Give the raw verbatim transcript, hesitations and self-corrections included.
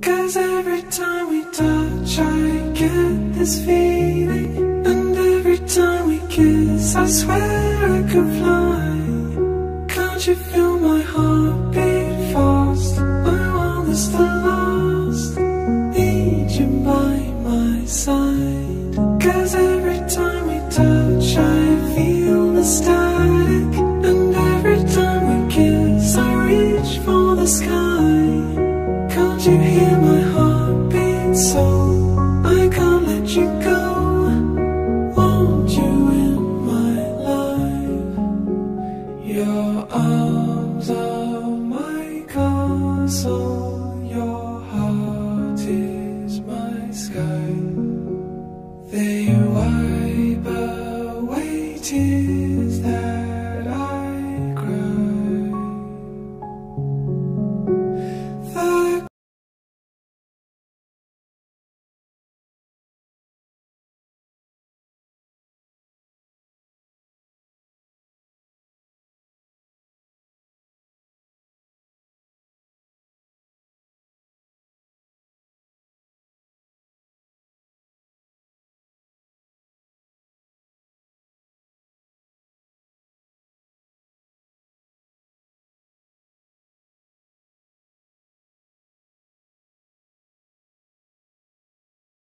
'Cause every time we touch I get this feeling, and every time we kiss I swear I could fly. Can't you feel my heart beat fast? I want this to last.